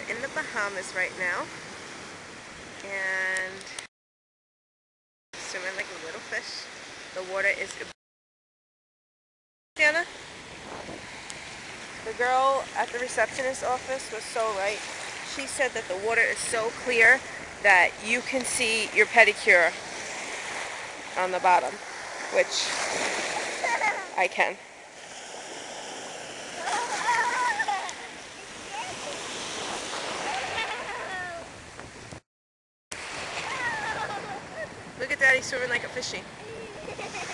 We're in the Bahamas right now, and swimming like a little fish. The water is... Sienna? The girl at the receptionist office was so right. She said that the water is so clear that you can see your pedicure on the bottom, which I can. Look at Daddy swimming like a fishy.